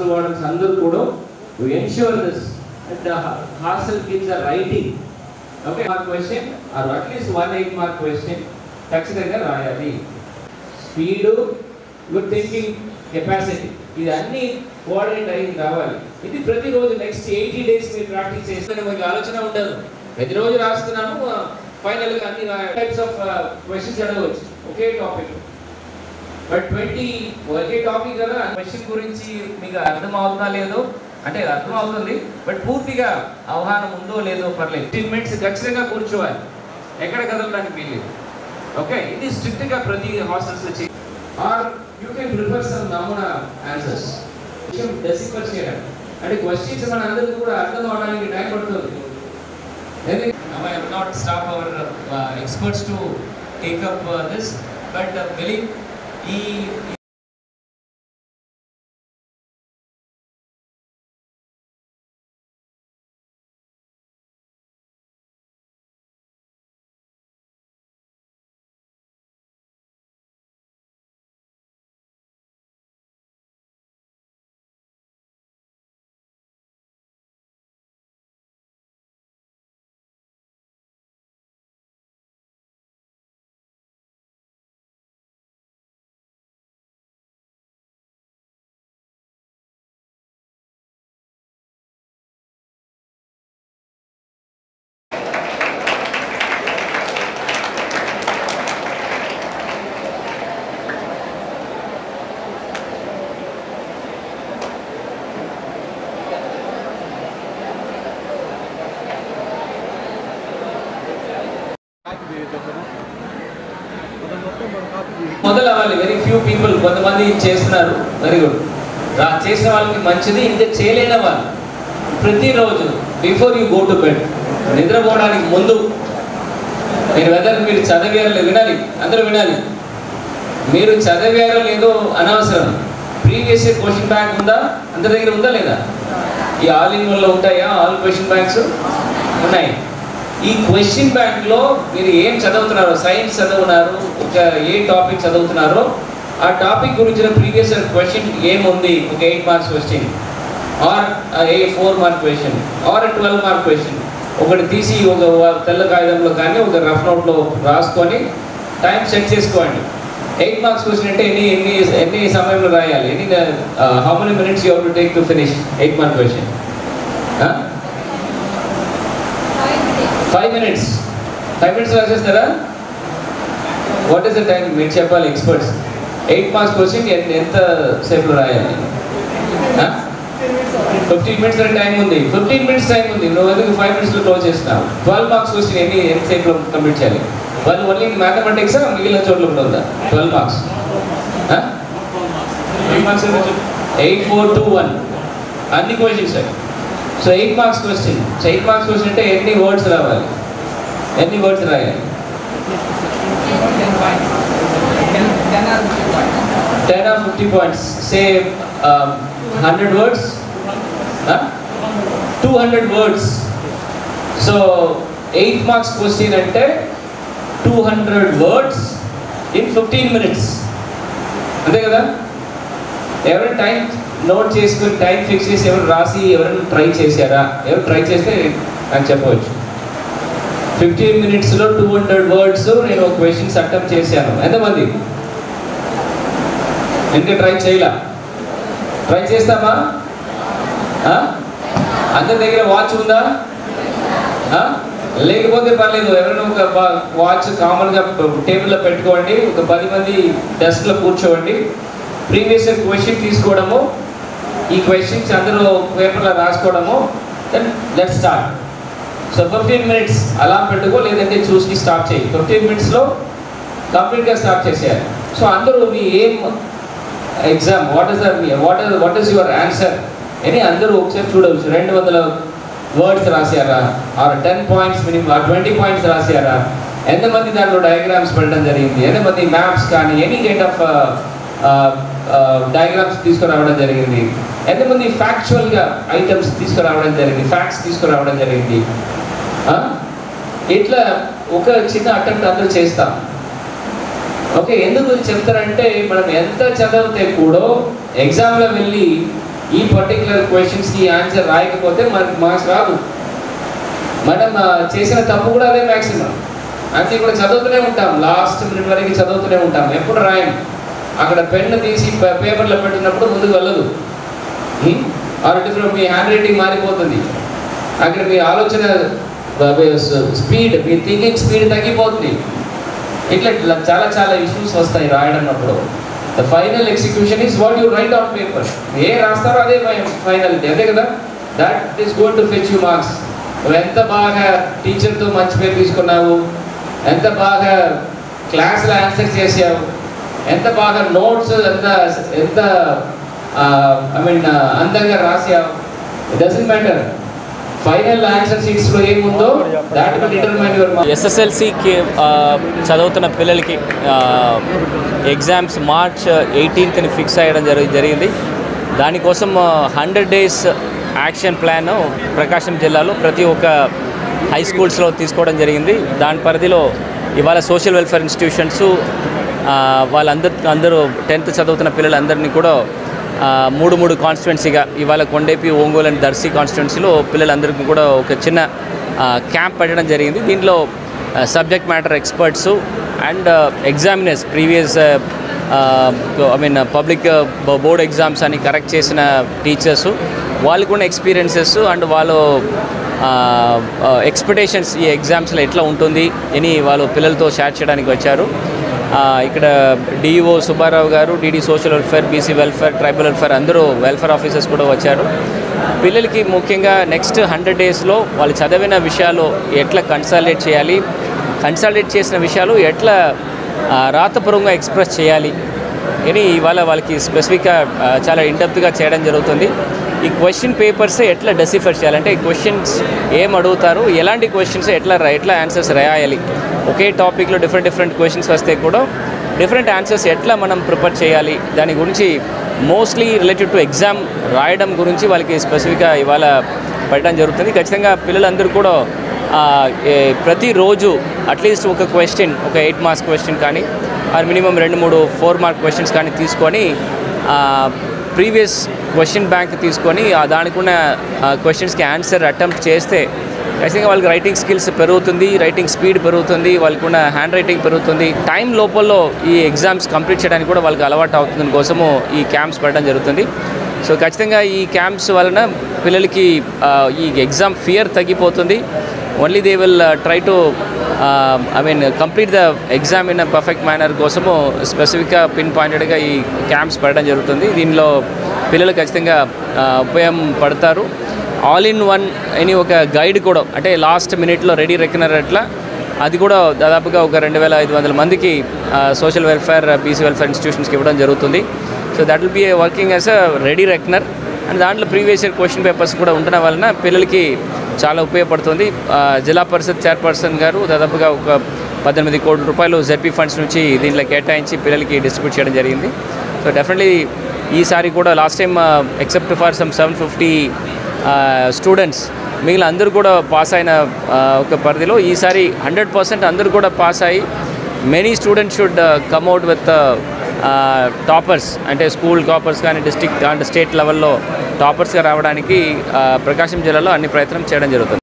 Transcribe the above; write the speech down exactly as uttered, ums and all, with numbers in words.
hostel wardens andaru kuda to ensure this that the hostel kids are writing okay mark question or at least one eight mark question ఖచ్చితంగా రాయాలి. Speed, good thinking capacity ఇది అన్ని coordinate అయ్యి రావాలి. ఇది ప్రతిరోజు next eighty days మీరు practice చేస్తే మీకు ఆలోచన ఉండదు. ప్రతిరోజు రాస్తున్నాను ఫైనల్గా అన్ని టైప్స్ ఆఫ్ క్వశ్చన్స్ అడగవచ్చు ఒకే టాపిక్. బట్ ట్వంటీ ఒకే టాపిక్ కదా, క్వశ్చన్ గురించి మీకు అర్థం అవుతుందా లేదో అంటే అర్థం అవుతుంది, బట్ పూర్తిగా అవగాహన ఉందో లేదో పర్లేదు. ఫిఫ్టీన్ మినిట్స్ ఖచ్చితంగా కూర్చోవాలి, ఎక్కడ కదలడానికి వీలేదు. ఓకే, ఇది స్ట్రిక్ట్గా ప్రతి హాస్టల్స్ వచ్చి or you can prefer some నమూనా ఆన్సర్స్. విషయం డెసిఫర్ చేయడం అంటే క్వశ్చన్స్ మన అందరికీ కూడా అర్థం అవడానికి టైం పడుతుంది. I have not stop our uh, experts to take up uh, this, but uh, believe he మొదలు అవ్వాలి. వెరీ ఫ్యూ పీపుల్ కొంతమంది చేస్తున్నారు, వెరీ గుడ్. చేసిన వాళ్ళకి మంచిది. ఇంకా చేయలేని వాళ్ళు ప్రతిరోజు before you go to bed నిద్రపోవడానికి ముందు మీరు వెదర్ మీరు చదివారో వినాలి, అందరూ వినాలి. మీరు చదివారో లేదో అనవసరం. ప్రీవియస్ ఇయర్ క్వశ్చన్ బ్యాంక్ ఉందా అందరి దగ్గర, ఉందా లేదా? ఈ ఆల్ ఇన్ వన్లో ఉంటాయా ఆల్ క్వశ్చన్ బ్యాంక్స్? ఉన్నాయి. ఈ క్వశ్చన్ బ్యాంక్లో మీరు ఏం చదువుతున్నారో, సైన్స్ చదువుతున్నారు, ఒక ఏ టాపిక్ చదువుతున్నారో ఆ టాపిక్ గురించిన ప్రీవియస్ క్వశ్చన్ ఏముంది, ఒక eight marks question or a four mark question or twelve mark question ఒకటి తీసి ఒక తెల్ల కాగితంలో కానీ ఒక రఫ్ నోట్లో రాసుకొని టైం సెట్ చేసుకోండి. ఎయిట్ మార్క్స్ క్వశ్చన్ అంటే ఎన్ని ఎన్ని ఎన్ని సమయంలో రాయాలి, ఎన్ని how many minutes you have to take to finish eight mark question? Five minutes five minutes రాసేస్తారా? వాట్ ఈస్ ద టైం మీరు చెప్పాలి ఎక్స్పర్ట్స్. ఎయిట్ మార్క్స్ క్వశ్చన్ ఎంత సేపులో రాయాలి? ఫిఫ్టీన్ మినిట్స్ అనే టైం ఉంది. ఫిఫ్టీన్ మినిట్స్ టైం ఉంది, నువ్వు ఎందుకు ఫైవ్ మినిట్స్లో క్లోజ్ చేస్తున్నావు? ట్వెల్వ్ మార్క్స్ క్వశ్చన్ ఎన్ని ఎంత సేపులో కంప్లీట్ చేయాలి? వాళ్ళు ఓన్లీ మ్యాథమెటిక్స్ మిగిలిన చోట్ల కూడా ఉందా? Twelve marks eight four two one అన్ని questions. So eight marks question so eight marks question అంటే ఎన్ని వర్డ్స్ రావాలి, ఎన్ని వర్డ్స్ రాయాలి? Ten or fifty points. Say hundred words, two hundred words. So eight marks question అంటే two hundred words in fifteen minutes, అంతే కదా? ఎవరైనా time note చేసుకుని టైం ఫిక్స్ చేసి ఎవరు రాసి ఎవరైనా ట్రై చేశారా? ఎవరు ట్రై చేస్తే నాకు చెప్పవచ్చు. ఫిఫ్టీన్ మినిట్స్లో టూ హండ్రెడ్ వర్డ్స్ నేను ఒక క్వశ్చన్స్ అటెంప్ట్ చేశాను. ఎంతమంది ఇంకా ట్రై చేయలా? ట్రై చేస్తామా? అందరి దగ్గర వాచ్ ఉందా? లేకపోతే పర్లేదు, ఎవరైనా ఒక వాచ్ కామన్గా టేబుల్లో పెట్టుకోండి. ఒక పది మంది డెస్క్లో కూర్చోండి. ప్రీవియస్ ఇయర్ క్వశ్చన్ తీసుకోవడము, ఈ క్వశ్చన్స్ అందరూ పేపర్లో రాసుకోవడము, then let's start. So fifteen minutes అలా పెట్టుకో, లేదంటే చూసి స్టార్ట్ చేయి. ఫిఫ్టీన్ మినిట్స్లో కంప్లీట్గా స్టార్ట్ చేసేయాలి. సో అందరూ మీ ఏం exam, what is there what is what is your answer అని అందరూ ఒకసారి చూడవచ్చు. రెండు వందల వర్డ్స్ రాశారా, or ten points minimum, or twenty points రాశారా, ఎంతమంది దాంట్లో డయాగ్రామ్స్ పెట్టడం జరిగింది, ఎంతమంది మ్యాప్స్ కానీ ఎనీ కైండ్ ఆఫ్ డయాగ్రామ్స్ తీసుకురావడం జరిగింది, ఎంతమంది ఫ్యాక్చువల్గా ఐటమ్స్ తీసుకురావడం జరిగింది, ఫ్యాక్ట్స్ తీసుకురావడం జరిగింది. ఇట్లా ఒక చిన్న అటెంప్ట్ అందరూ చేస్తాం. ఓకే, ఎందుకు చెప్తారంటే మనం ఎంత చదివితే కూడా ఎగ్జామ్లో వెళ్ళి ఈ పర్టికులర్ క్వశ్చన్స్కి ఆన్సర్ రాయకపోతే మనకి మార్క్స్ రాదు. మనం చేసిన తప్పు కూడా అదే మ్యాక్సిమం. అంటే ఇప్పుడు చదువుతూనే ఉంటాం, లాస్ట్ మినిట్ వరకు చదువుతూనే ఉంటాం, ఎప్పుడు రాయం. అక్కడ పెన్ను తీసి పేపర్లో పెట్టినప్పుడు ముందుకు వెళ్ళదు. ఆర్ డిఫరెంట్ మీ హ్యాండ్ రైటింగ్ మారిపోతుంది. అక్కడ మీ ఆలోచన స్పీడ్, మీ థింకింగ్ స్పీడ్ తగ్గిపోతుంది. ఇట్లా ఇట్లా చాలా చాలా ఇష్యూస్ వస్తాయి రాయడన్నప్పుడు. The final execution is what you write on paper. ఏ రాస్తారో అదే ఫైనల్, అదే కదా. That is going to fetch you marks. నువ్వు ఎంత బాగా టీచర్తో మంచి పేరు తీసుకున్నావు, ఎంత బాగా క్లాస్లో ఆన్సర్ చేసావు, ఎంత బాగా నోట్స్ ఎంత ఎంత ఐ మీన్ అందంగా రాసావు, it doesn't matter. Final answer షీట్స్లో ఏముందో that will determine your marks. ఎస్ఎస్ఎల్సికి చదువుతున్న పిల్లలకి ఎగ్జామ్స్ మార్చ్ ఎయిటీన్త్ని ఫిక్స్ అయ్యడం జరి జరిగింది దానికోసం hundred days action plan Prakasam జిల్లాలో ప్రతి ఒక్క హై స్కూల్స్లో తీసుకోవడం జరిగింది. దాని పరిధిలో ఇవాళ సోషల్ వెల్ఫేర్ ఇన్స్టిట్యూషన్స్ వాళ్ళందరూ అందరూ టెన్త్ చదువుతున్న పిల్లలందరినీ కూడా మూడు మూడు కాన్స్టిట్యున్సీగా ఇవాళ కొండేపి, ఒంగోలు అండ్ దర్శి కాన్స్టిట్యున్సీలో పిల్లలందరికీ కూడా ఒక చిన్న క్యాంప్ పెట్టడం జరిగింది. దీంట్లో subject matter experts and examiners, previous I mean public board exams అని కరెక్ట్ చేసిన టీచర్స్, వాళ్ళకు ఉన్న ఎక్స్పీరియన్సెస్ అండ్ వాళ్ళు ఎక్స్పెక్టేషన్స్ ఈ ఎగ్జామ్స్లో ఎట్లా ఉంటుంది అని వాళ్ళు పిల్లలతో షేర్ చేయడానికి వచ్చారు. ఇక్కడ DEO Subbarao garu, DD social welfare, BC welfare, tribal welfare అందరూ వెల్ఫేర్ ఆఫీసర్స్ కూడా వచ్చారు. పిల్లలకి ముఖ్యంగా నెక్స్ట్ హండ్రెడ్ డేస్లో వాళ్ళు చదివిన విషయాలు ఎట్లా కన్సాలిడేట్ చేయాలి, కన్సాలిడేట్ చేసిన విషయాలు ఎట్లా రాతపూర్వకంగా ఎక్స్ప్రెస్ చేయాలి అని ఇవాళ వాళ్ళకి స్పెసిఫిక్గా చాలా ఇండెప్త్గా చేయడం జరుగుతుంది. ఈ క్వశ్చన్ పేపర్స్ ఎట్లా డెసిఫర్ చేయాలంటే ఈ క్వశ్చన్స్ ఏం అడుగుతారు, ఎలాంటి క్వశ్చన్స్ ఎట్లా ఎట్లా ఆన్సర్స్ రాయాలి, ఒకే టాపిక్లో డిఫరెంట్ డిఫరెంట్ క్వశ్చన్స్ వస్తే కూడా డిఫరెంట్ ఆన్సర్స్ ఎట్లా మనం ప్రిపేర్ చేయాలి, దాని గురించి మోస్ట్లీ రిలేటెడ్ టు ఎగ్జామ్ రాయడం గురించి వాళ్ళకి స్పెసిఫిక్గా ఇవాళ పెట్టడం జరుగుతుంది. ఖచ్చితంగా పిల్లలందరూ కూడా ప్రతిరోజు అట్లీస్ట్ ఒక క్వశ్చన్, ఒక ఎయిట్ మార్క్స్ క్వశ్చన్ కానీ ఆర్ మినిమం రెండు మూడు ఫోర్ మార్క్ క్వశ్చన్స్ కానీ తీసుకొని ప్రీవియస్ క్వశ్చన్ బ్యాంక్ తీసుకొని దానికి ఉన్న క్వశ్చన్స్కి ఆన్సర్ అటెంప్ట్ చేస్తే ఖచ్చితంగా వాళ్ళకి రైటింగ్ స్కిల్స్ పెరుగుతుంది, రైటింగ్ స్పీడ్ పెరుగుతుంది, వాళ్ళకు ఉన్న హ్యాండ్ రైటింగ్ పెరుగుతుంది. టైం లోపల్లో ఈ ఎగ్జామ్స్ కంప్లీట్ చేయడానికి కూడా వాళ్ళకి అలవాటు అవుతుంది కోసము ఈ క్యాంప్స్ పెట్టడం జరుగుతుంది. సో ఖచ్చితంగా ఈ క్యాంప్స్ వలన పిల్లలకి ఈ ఎగ్జామ్ ఫియర్ తగ్గిపోతుంది. Only they will try to I mean complete the exam in a perfect manner కోసము స్పెసిఫిక్గా పిన్ పాయింటెడ్గా ఈ క్యాంప్స్ పెట్టడం జరుగుతుంది. దీనిలో పిల్లలు ఖచ్చితంగా ఉపయోగం పడతారు. ఆల్ ఇన్ వన్ అని ఒక గైడ్ కూడా, అంటే లాస్ట్ మినిట్లో రెడీ రెక్నర్ అట్లా, అది కూడా దాదాపుగా ఒక రెండు వేల ఐదు వందల మందికి సోషల్ వెల్ఫేర్, బీసీ వెల్ఫేర్ ఇన్స్టిట్యూషన్స్కి ఇవ్వడం జరుగుతుంది. So that will be working as a ready reckoner and దాంట్లో ప్రీవియస్ ఇయర్ క్వశ్చన్ పేపర్స్ కూడా ఉండడం వలన పిల్లలకి చాలా ఉపయోగపడుతుంది. జిల్లా పరిషత్ చైర్పర్సన్ గారు దాదాపుగా ఒక పద్దెనిమిది కోట్ల రూపాయలు జెడ్పీ ఫండ్స్ నుంచి దీంట్లో కేటాయించి పిల్లలకి డిస్ట్రిబ్యూట్ చేయడం జరిగింది. సో డెఫినెట్లీ ఈసారి కూడా last time except for some seven fifty students మిగిలిన అందరూ కూడా పాస్ అయిన ఒక పరిధిలో ఈసారి హండ్రెడ్ పర్సెంట్ అందరూ కూడా పాస్ అయ్యి many students should come out with toppers, అంటే స్కూల్ టాపర్స్ కానీ డిస్ట్రిక్ట్ అండ్ స్టేట్ లెవెల్లో టాపర్స్గా రావడానికి ప్రకాశం జిల్లాలో అన్ని ప్రయత్నం చేయడం జరుగుతుంది.